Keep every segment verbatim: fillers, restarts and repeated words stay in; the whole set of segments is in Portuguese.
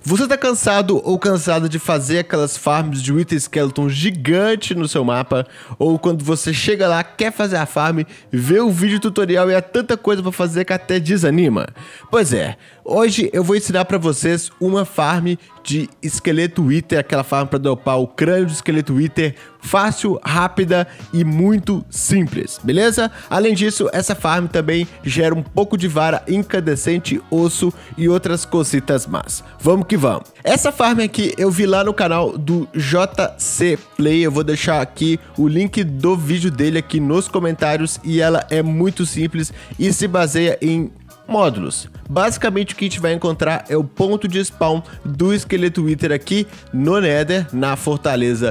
Você tá cansado ou cansada de fazer aquelas farms de Wither Skeleton gigante no seu mapa? Ou quando você chega lá, quer fazer a farm, vê o vídeo tutorial e há tanta coisa pra fazer que até desanima? Pois é, hoje eu vou ensinar pra vocês uma farm de esqueleto Wither, aquela farm pra dropar o crânio de esqueleto Wither, fácil, rápida e muito simples, beleza? Além disso, essa farm também gera um pouco de vara incandescente, osso e outras cositas más. Vamos que vamos. Essa farm aqui eu vi lá no canal do J C Play, eu vou deixar aqui o link do vídeo dele aqui nos comentários e ela é muito simples e se baseia em módulos. Basicamente o que a gente vai encontrar é o ponto de spawn do esqueleto Wither aqui no Nether, na fortaleza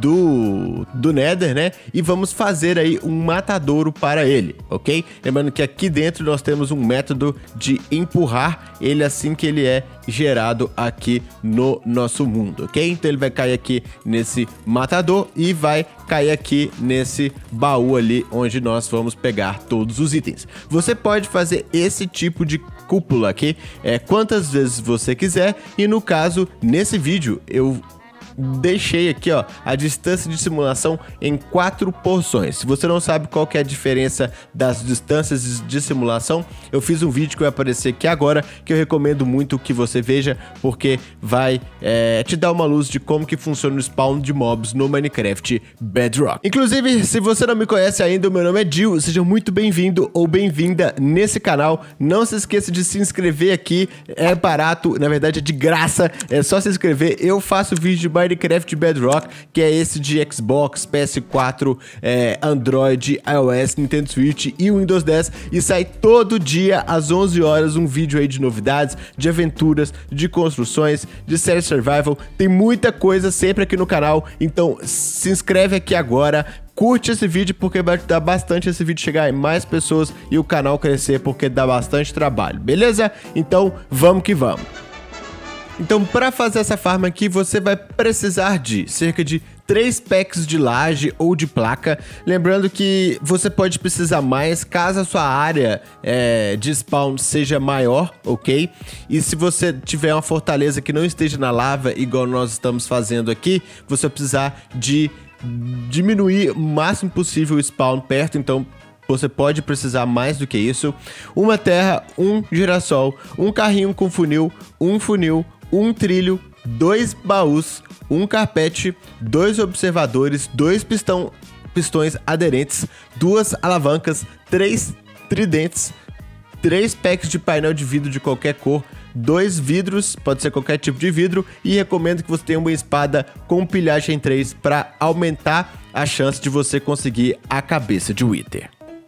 do, do Nether, né? E vamos fazer aí um matadouro para ele, ok? Lembrando que aqui dentro nós temos um método de empurrar ele assim que ele é gerado aqui no nosso mundo, ok? Então ele vai cair aqui nesse matador e vai cair aqui nesse baú ali onde nós vamos pegar todos os itens. Você pode fazer esse tipo de cúpula aqui é, quantas vezes você quiser e no caso, nesse vídeo eu deixei aqui, ó, a distância de simulação em quatro porções. Se você não sabe qual que é a diferença das distâncias de simulação, eu fiz um vídeo que vai aparecer aqui agora, que eu recomendo muito que você veja, porque vai é, te dar uma luz de como que funciona o spawn de mobs no Minecraft Bedrock. Inclusive, se você não me conhece ainda, o meu nome é Dil, seja muito bem-vindo ou bem-vinda nesse canal. Não se esqueça de se inscrever aqui, é barato, na verdade é de graça, é só se inscrever. Eu faço vídeo de Minecraft Bedrock, que é esse de Xbox, P S quatro, é, Android, iOS, Nintendo Switch e Windows dez, e sai todo dia às onze horas um vídeo aí de novidades, de aventuras, de construções, de série survival. Tem muita coisa sempre aqui no canal, então se inscreve aqui agora. Curte esse vídeo porque vai ajudar bastante esse vídeo chegar em mais pessoas e o canal crescer porque dá bastante trabalho, beleza? Então vamos que vamos. Então, para fazer essa farm aqui, você vai precisar de cerca de três packs de laje ou de placa. Lembrando que você pode precisar mais caso a sua área é, de spawn seja maior, ok? E se você tiver uma fortaleza que não esteja na lava, igual nós estamos fazendo aqui, você vai precisar de diminuir o máximo possível o spawn perto, então você pode precisar mais do que isso. Uma terra, um girassol, um carrinho com funil, um funil, um trilho, dois baús, um carpete, dois observadores, dois pistão, pistões aderentes, duas alavancas, três tridentes, três packs de painel de vidro de qualquer cor, dois vidros, pode ser qualquer tipo de vidro, e recomendo que você tenha uma espada com pilhagem três para aumentar a chance de você conseguir a cabeça de Wither.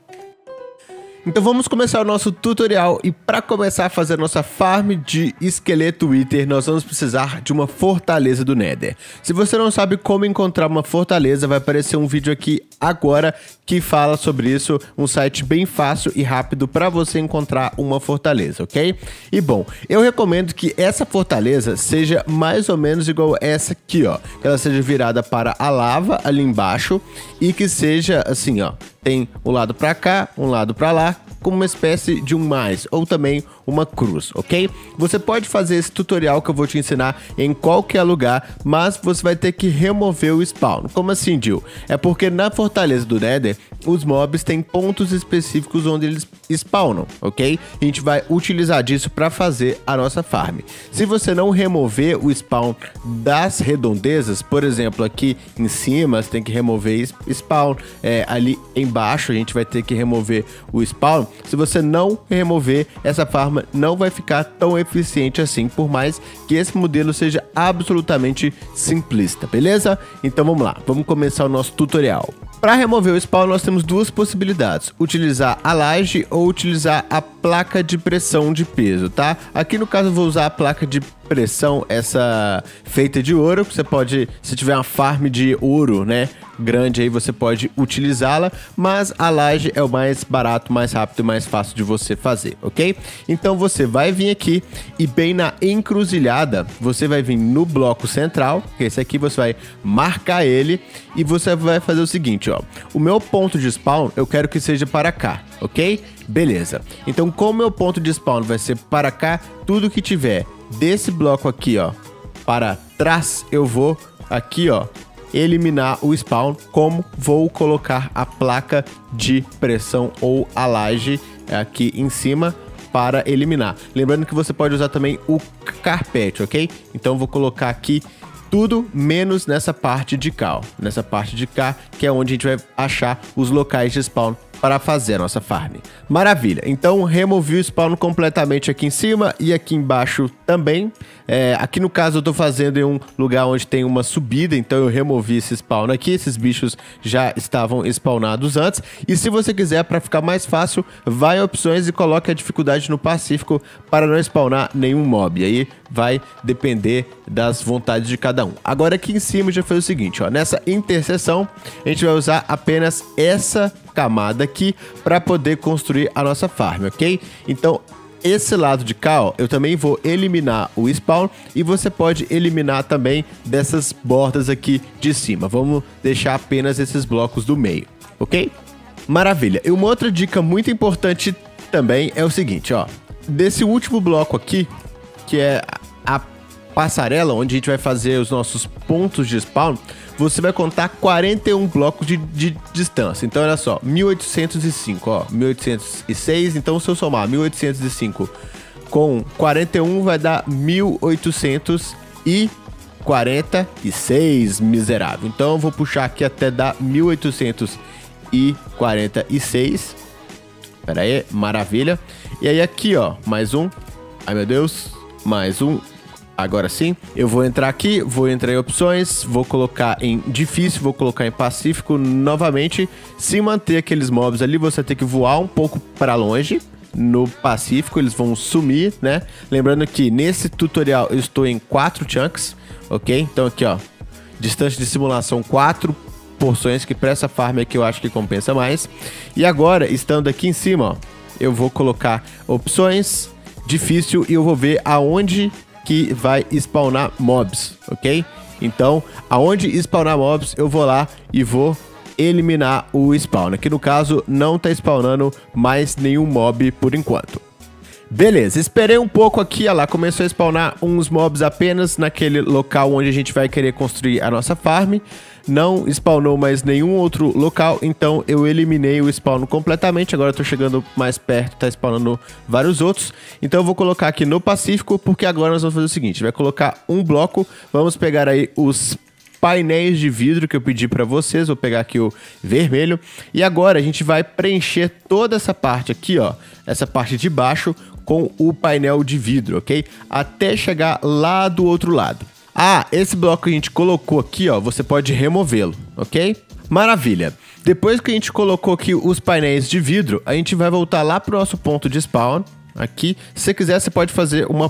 Então vamos começar o nosso tutorial e para começar a fazer a nossa farm de esqueleto Wither, nós vamos precisar de uma fortaleza do Nether. Se você não sabe como encontrar uma fortaleza, vai aparecer um vídeo aqui agora que fala sobre isso, um site bem fácil e rápido para você encontrar uma fortaleza, ok? E bom, eu recomendo que essa fortaleza seja mais ou menos igual essa aqui, ó. Que ela seja virada para a lava ali embaixo e que seja assim, ó. Tem um lado para cá, um lado para lá, como uma espécie de um mais, ou também uma cruz, ok? Você pode fazer esse tutorial que eu vou te ensinar em qualquer lugar, mas você vai ter que remover o spawn. Como assim, Dil? É porque na fortaleza do Nether, os mobs têm pontos específicos onde eles spawnam, ok? A gente vai utilizar disso para fazer a nossa farm. Se você não remover o spawn das redondezas, por exemplo, aqui em cima, você tem que remover spawn, é, ali embaixo a gente vai ter que remover o spawn. Se você não remover, essa farm não vai ficar tão eficiente assim, por mais que esse modelo seja absolutamente simplista, beleza? Então vamos lá, vamos começar o nosso tutorial. Para remover o spawn, nós temos duas possibilidades: utilizar a laje ou utilizar a placa de pressão de peso, tá? Aqui no caso eu vou usar a placa de pressão, essa feita de ouro, que você pode, se tiver uma farm de ouro, né, grande aí, você pode utilizá-la, mas a laje é o mais barato, mais rápido e mais fácil de você fazer, ok? Então você vai vir aqui e bem na encruzilhada, você vai vir no bloco central, que esse aqui você vai marcar ele e você vai fazer o seguinte, ó, o meu ponto de spawn eu quero que seja para cá, ok? Beleza. Então, como meu ponto de spawn vai ser para cá, tudo que tiver desse bloco aqui, ó, para trás, eu vou aqui, ó, eliminar o spawn, como vou colocar a placa de pressão ou a laje aqui em cima para eliminar. Lembrando que você pode usar também o carpete, ok? Então vou colocar aqui tudo menos nessa parte de cá, ó, nessa parte de cá, que é onde a gente vai achar os locais de spawn para fazer a nossa farm. Maravilha, então removi o spawn completamente aqui em cima e aqui embaixo também. É, aqui no caso eu tô fazendo em um lugar onde tem uma subida, então eu removi esse spawn aqui, esses bichos já estavam spawnados antes. E se você quiser, para ficar mais fácil, vai em opções e coloque a dificuldade no Pacífico para não spawnar nenhum mob. E aí vai depender das vontades de cada um. Agora aqui em cima já foi o seguinte, ó, nessa interseção a gente vai usar apenas essa camada aqui para poder construir a nossa farm, ok? Então esse lado de cá, ó, eu também vou eliminar o spawn e você pode eliminar também dessas bordas aqui de cima. Vamos deixar apenas esses blocos do meio, ok? Maravilha. E uma outra dica muito importante também é o seguinte, ó, desse último bloco aqui, que é a passarela onde a gente vai fazer os nossos pontos de spawn, você vai contar quarenta e um blocos de, de distância. Então, olha só, mil oitocentos e cinco, ó, mil oitocentos e seis. Então, se eu somar mil oitocentos e cinco com quarenta e um, vai dar mil oitocentos e quarenta e seis, miserável. Então, eu vou puxar aqui até dar mil oitocentos e quarenta e seis. Pera aí, maravilha. E aí, aqui, ó, mais um. Ai, meu Deus, mais um. Agora sim, eu vou entrar aqui, vou entrar em opções, vou colocar em difícil, vou colocar em pacífico novamente. Se manter aqueles mobs ali, você tem que voar um pouco para longe. No pacífico, eles vão sumir, né? Lembrando que nesse tutorial eu estou em quatro chunks, ok? Então aqui, ó, distância de simulação quatro porções, que para essa farm aqui eu acho que compensa mais. E agora, estando aqui em cima, ó, eu vou colocar opções, difícil, e eu vou ver aonde que vai spawnar mobs, ok? Então, aonde spawnar mobs, eu vou lá e vou eliminar o spawn. Aqui no caso, não tá spawnando mais nenhum mob por enquanto. Beleza, esperei um pouco aqui, olha lá, começou a spawnar uns mobs apenas naquele local onde a gente vai querer construir a nossa farm. Não spawnou mais nenhum outro local, então eu eliminei o spawn completamente. Agora eu tô chegando mais perto, tá spawnando vários outros. Então eu vou colocar aqui no Pacífico, porque agora nós vamos fazer o seguinte, vai colocar um bloco, vamos pegar aí os painéis de vidro que eu pedi para vocês, vou pegar aqui o vermelho. E agora a gente vai preencher toda essa parte aqui, ó, essa parte de baixo com o painel de vidro, ok? Até chegar lá do outro lado. Ah, esse bloco que a gente colocou aqui, ó, você pode removê-lo, ok? Maravilha. Depois que a gente colocou aqui os painéis de vidro, a gente vai voltar lá pro nosso ponto de spawn, aqui. Se você quiser, você pode fazer uma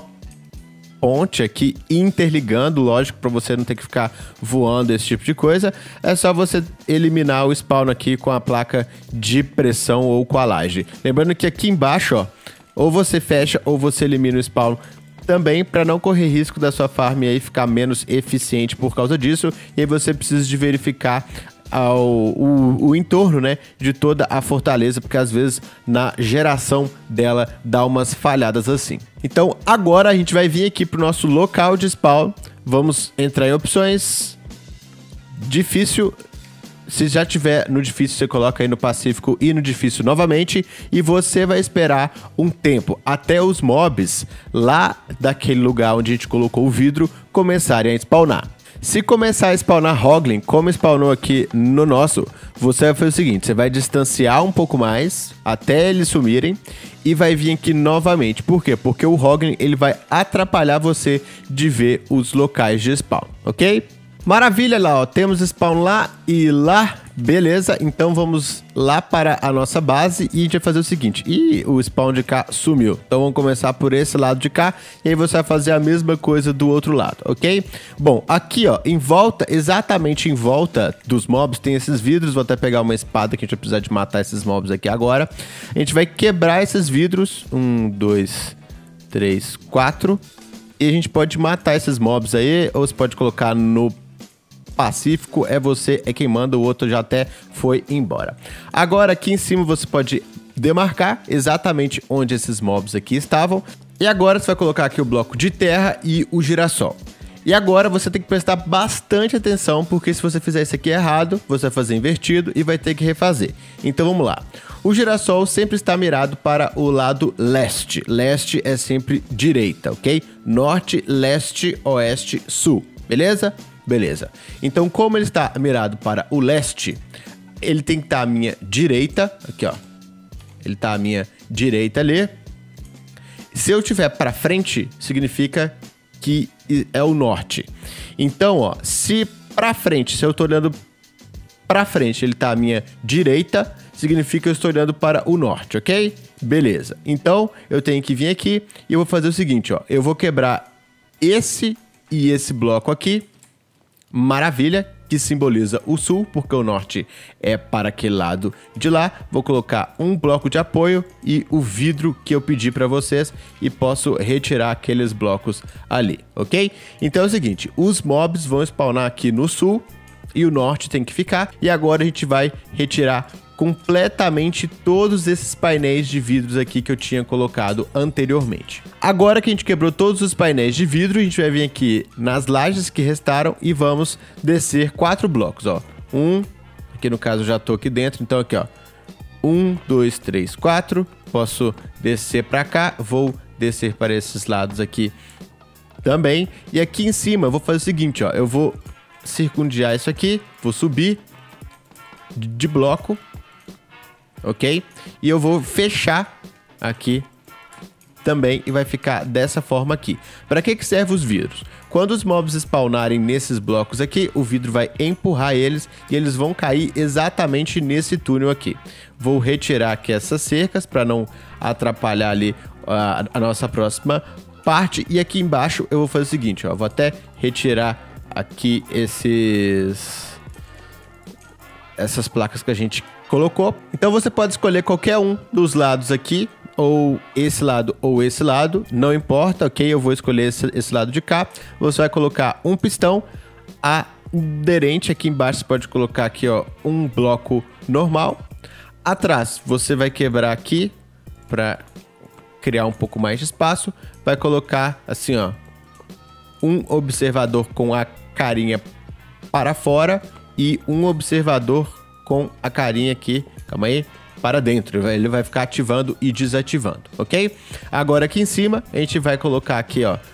ponte aqui interligando, lógico, para você não ter que ficar voando, esse tipo de coisa. É só você eliminar o spawn aqui com a placa de pressão ou com a laje. Lembrando que aqui embaixo, ó, ou você fecha ou você elimina o spawn também, para não correr risco da sua farm aí ficar menos eficiente por causa disso. E aí você precisa de verificar ao, o, o entorno, né, de toda a fortaleza, porque às vezes na geração dela dá umas falhadas assim. Então agora a gente vai vir aqui pro nosso local de spawn, vamos entrar em opções, difícil. Se já tiver no difícil, você coloca aí no Pacífico e no difícil novamente. E você vai esperar um tempo até os mobs lá daquele lugar onde a gente colocou o vidro começarem a spawnar. Se começar a spawnar Hoglin, como spawnou aqui no nosso, você vai fazer o seguinte, você vai distanciar um pouco mais até eles sumirem e vai vir aqui novamente. Por quê? Porque o Hoglin, ele vai atrapalhar você de ver os locais de spawn, ok? Maravilha lá, ó, temos spawn lá e lá, beleza, então vamos lá para a nossa base e a gente vai fazer o seguinte, ih, o spawn de cá sumiu, então vamos começar por esse lado de cá e aí você vai fazer a mesma coisa do outro lado, ok? Bom, aqui ó, em volta, exatamente em volta dos mobs tem esses vidros, vou até pegar uma espada que a gente vai precisar de matar esses mobs aqui agora, a gente vai quebrar esses vidros, um, dois, três, quatro, e a gente pode matar esses mobs aí, ou você pode colocar no Pacífico, é você, é quem manda, o outro já até foi embora. Agora aqui em cima você pode demarcar exatamente onde esses mobs aqui estavam E agora você vai colocar aqui o bloco de terra e o girassol. E agora você tem que prestar bastante atenção, porque se você fizer isso aqui errado, você vai fazer invertido e vai ter que refazer. Então vamos lá. O girassol sempre está mirado para o lado leste. Leste é sempre direita, ok? Norte, leste, oeste, sul. Beleza? Beleza. Então como ele está mirado para o leste, ele tem que estar à minha direita. Aqui, ó. Ele está à minha direita ali. Se eu tiver para frente, significa que é o norte. Então, ó, se para frente, se eu tô olhando para frente, ele tá à minha direita, significa que eu estou olhando para o norte, ok? Beleza. Então, eu tenho que vir aqui e eu vou fazer o seguinte, ó. Eu vou quebrar esse e esse bloco aqui. Maravilha, que simboliza o sul, porque o norte é para aquele lado de lá. Vou colocar um bloco de apoio e o vidro que eu pedi para vocês e posso retirar aqueles blocos ali, ok? Então é o seguinte, os mobs vão spawnar aqui no sul e o norte tem que ficar. E agora a gente vai retirar completamente todos esses painéis de vidros aqui que eu tinha colocado anteriormente. Agora que a gente quebrou todos os painéis de vidro, a gente vai vir aqui nas lajes que restaram e vamos descer quatro blocos, ó. Um, aqui no caso eu já tô aqui dentro, então aqui, ó. Um, dois, três, quatro. Posso descer para cá, vou descer para esses lados aqui também. E aqui em cima eu vou fazer o seguinte, ó. Eu vou circundiar isso aqui, vou subir de bloco. Ok? E eu vou fechar aqui também e vai ficar dessa forma aqui. Para que que serve os vidros? Quando os mobs spawnarem nesses blocos aqui, o vidro vai empurrar eles e eles vão cair exatamente nesse túnel aqui. Vou retirar aqui essas cercas para não atrapalhar ali a, a nossa próxima parte. E aqui embaixo eu vou fazer o seguinte, ó. Vou até retirar aqui esses... essas placas que a gente colocou. Então você pode escolher qualquer um dos lados aqui, ou esse lado ou esse lado, não importa, ok? Eu vou escolher esse, esse lado de cá. Você vai colocar um pistão aderente aqui embaixo, você pode colocar aqui, ó, um bloco normal. Atrás você vai quebrar aqui para criar um pouco mais de espaço. Vai colocar assim, ó, um observador com a carinha para fora e um observador com a carinha aqui, calma aí, para dentro. Ele vai ficar ativando e desativando, ok? Agora aqui em cima, a gente vai colocar aqui, ó,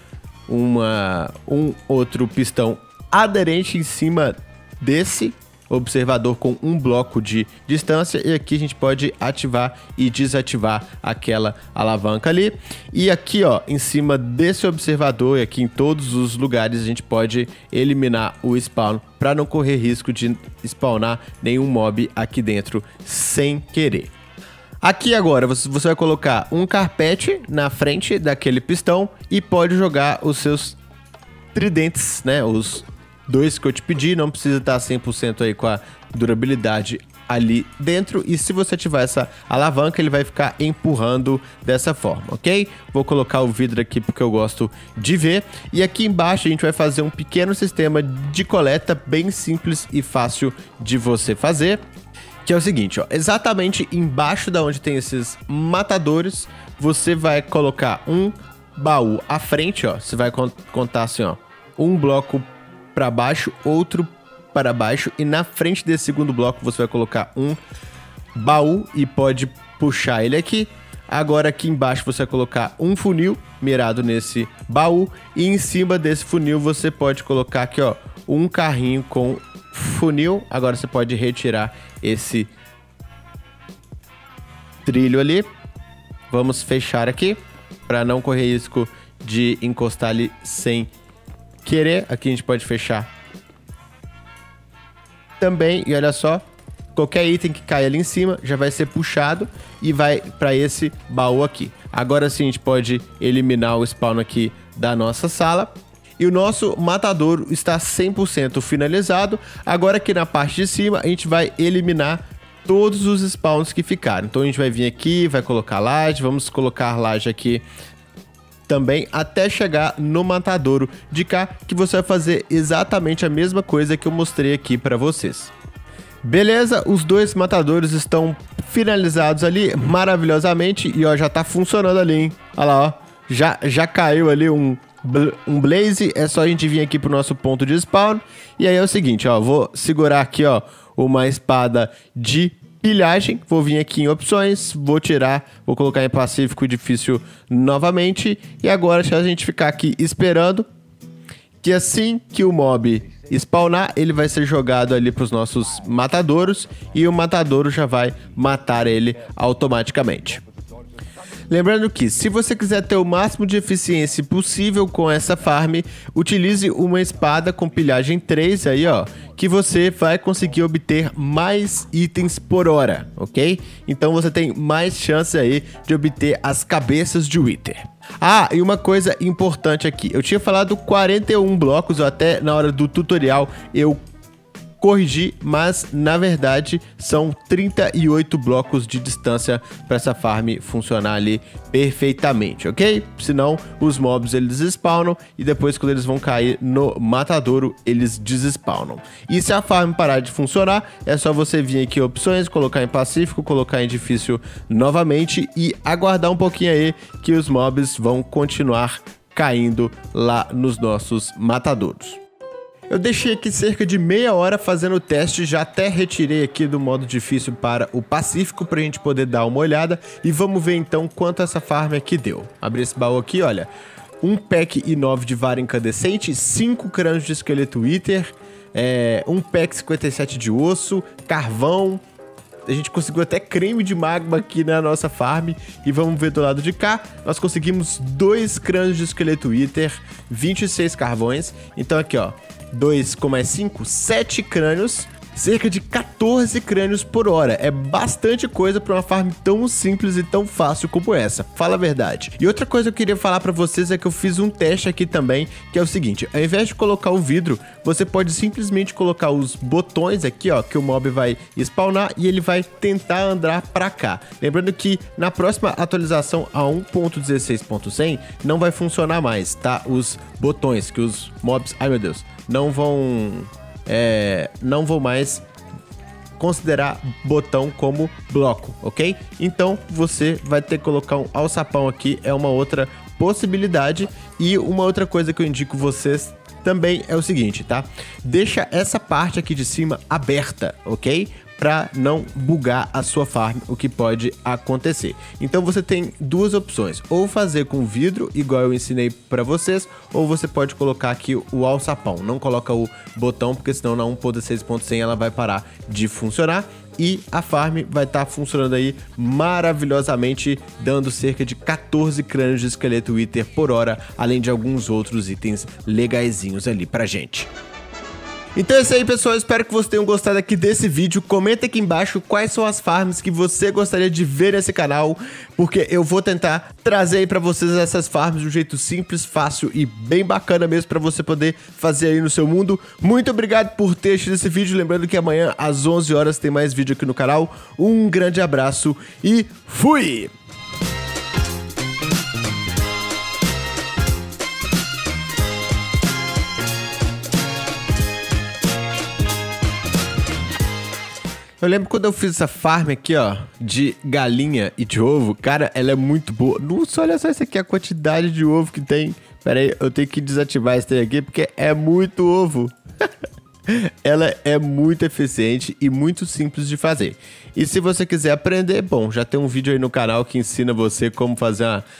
uma, um outro pistão aderente em cima desse observador com um bloco de distância. E aqui a gente pode ativar e desativar aquela alavanca ali. E aqui, ó, em cima desse observador e aqui em todos os lugares a gente pode eliminar o spawn para não correr risco de spawnar nenhum mob aqui dentro sem querer. Aqui agora você vai colocar um carpete na frente daquele pistão e pode jogar os seus tridentes, né, os dois que eu te pedi. Não precisa estar cem por cento aí com a durabilidade ali dentro. E se você ativar essa alavanca, ele vai ficar empurrando dessa forma, ok? Vou colocar o vidro aqui porque eu gosto de ver. E aqui embaixo a gente vai fazer um pequeno sistema de coleta bem simples e fácil de você fazer. Que é o seguinte, ó, exatamente embaixo da onde tem esses matadores, você vai colocar um baú à frente, ó. Você vai contar assim, ó, um bloco para baixo, outro para baixo, e na frente desse segundo bloco você vai colocar um baú e pode puxar ele aqui. Agora aqui embaixo você vai colocar um funil mirado nesse baú e em cima desse funil você pode colocar aqui, ó, um carrinho com funil. Agora você pode retirar esse trilho ali. Vamos fechar aqui para não correr risco de encostar ali sem querer. Aqui a gente pode fechar também. E olha só, qualquer item que caia ali em cima já vai ser puxado e vai para esse baú aqui. Agora sim a gente pode eliminar o spawn aqui da nossa sala. E o nosso matadouro está cem por cento finalizado. Agora aqui na parte de cima a gente vai eliminar todos os spawns que ficaram. Então a gente vai vir aqui, vai colocar laje. Vamos colocar laje aqui também até chegar no matadouro de cá, que você vai fazer exatamente a mesma coisa que eu mostrei aqui para vocês. Beleza, os dois matadores estão finalizados ali maravilhosamente e ó, já tá funcionando ali, hein? Olha lá, ó, já, já caiu ali um, um blaze, é só a gente vir aqui pro nosso ponto de spawn. E aí é o seguinte, ó, vou segurar aqui, ó, uma espada de pilhagem, vou vir aqui em opções, vou tirar, vou colocar em pacífico e difícil novamente. E agora se a gente ficar aqui esperando, que assim que o mob spawnar, ele vai ser jogado ali para os nossos matadouros e o matadouro já vai matar ele automaticamente. Lembrando que, se você quiser ter o máximo de eficiência possível com essa farm, utilize uma espada com pilhagem três aí, ó, que você vai conseguir obter mais itens por hora, ok? Então você tem mais chance aí de obter as cabeças de Wither. Ah, e uma coisa importante aqui, eu tinha falado quarenta e um blocos, até na hora do tutorial eu corrigi, mas na verdade são trinta e oito blocos de distância para essa farm funcionar ali perfeitamente, ok? Senão os mobs eles spawnam e depois quando eles vão cair no matadouro eles desespawnam. E se a farm parar de funcionar, é só você vir aqui em opções, colocar em pacífico, colocar em difícil novamente e aguardar um pouquinho aí que os mobs vão continuar caindo lá nos nossos matadouros. Eu deixei aqui cerca de meia hora fazendo o teste, já até retirei aqui do modo difícil para o pacífico para a gente poder dar uma olhada e vamos ver então quanto essa farm aqui deu. Abri esse baú aqui, olha, um pack i nove de vara incandescente, cinco crânios de esqueleto Wither, é, um pack cinquenta e sete de osso, carvão. A gente conseguiu até creme de magma aqui na nossa farm. E vamos ver do lado de cá. Nós conseguimos dois crânios de esqueleto Wither, vinte e seis carvões. Então aqui, ó, dois com mais cinco, sete crânios. Cerca de quatorze crânios por hora. É bastante coisa para uma farm tão simples e tão fácil como essa. Fala a verdade. E outra coisa que eu queria falar para vocês é que eu fiz um teste aqui também, que é o seguinte. Ao invés de colocar o vidro, você pode simplesmente colocar os botões aqui, ó, que o mob vai spawnar e ele vai tentar andar para cá. Lembrando que na próxima atualização a um ponto dezesseis ponto cem não vai funcionar mais, tá? Os botões que os mobs... Ai, meu Deus. Não vão... É, não vou mais considerar botão como bloco, ok? Então você vai ter que colocar um alçapão aqui, é uma outra possibilidade. E uma outra coisa que eu indico vocês também é o seguinte, tá? Deixa essa parte aqui de cima aberta, ok? Para não bugar a sua farm, o que pode acontecer. Então você tem duas opções, ou fazer com vidro, igual eu ensinei para vocês, ou você pode colocar aqui o alçapão. Não coloca o botão, porque senão na um ponto dezesseis ponto cem ela vai parar de funcionar. E a farm vai estar tá funcionando aí maravilhosamente, dando cerca de quatorze crânios de esqueleto Wither por hora, além de alguns outros itens legaisinhos ali pra gente. Então é isso aí, pessoal, eu espero que vocês tenham gostado aqui desse vídeo. Comenta aqui embaixo quais são as farms que você gostaria de ver nesse canal, porque eu vou tentar trazer aí pra vocês essas farms de um jeito simples, fácil e bem bacana mesmo, pra você poder fazer aí no seu mundo. Muito obrigado por ter assistido esse vídeo, lembrando que amanhã às onze horas tem mais vídeo aqui no canal. Um grande abraço e fui! Eu lembro quando eu fiz essa farm aqui, ó, de galinha e de ovo, cara, ela é muito boa. Nossa, olha só isso aqui, a quantidade de ovo que tem. Pera aí, eu tenho que desativar esse trem aqui, porque é muito ovo. Ela é muito eficiente e muito simples de fazer. E se você quiser aprender, bom, já tem um vídeo aí no canal que ensina você como fazer uma